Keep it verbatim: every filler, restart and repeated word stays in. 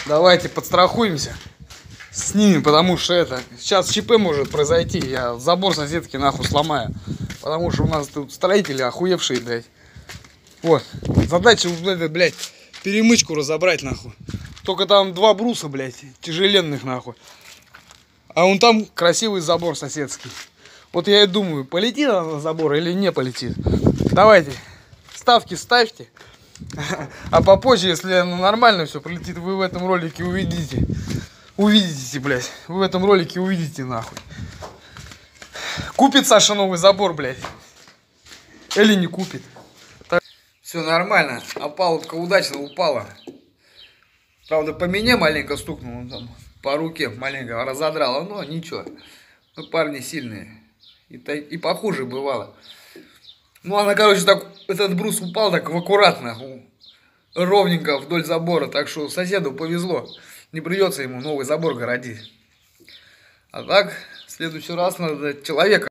Давайте подстрахуемся с ними, потому что это сейчас ЧП может произойти. Я забор соседки нахуй сломаю. Потому что у нас тут строители охуевшие, блядь. Вот. Задача, блядь, перемычку разобрать, нахуй. Только там два бруса, блядь, тяжеленных, нахуй. А вон там красивый забор соседский. Вот я и думаю, полетит она на забор или не полетит. Давайте, ставки ставьте. А попозже, если оно нормально все полетит, вы в этом ролике увидите. Увидите, блядь. Вы в этом ролике увидите, нахуй. Купит Саша новый забор, блядь. Или не купит. Так. Все нормально. Опалубка удачно упала. Правда, по мне маленько стукнуло там. По руке маленько разодрало. Но ничего. Ну, парни сильные. И, и похуже бывало. Ну, она, короче, так, этот брус упал так аккуратно, ровненько вдоль забора. Так что соседу повезло. Не придется ему новый забор городить. А так, в следующий раз надо человека.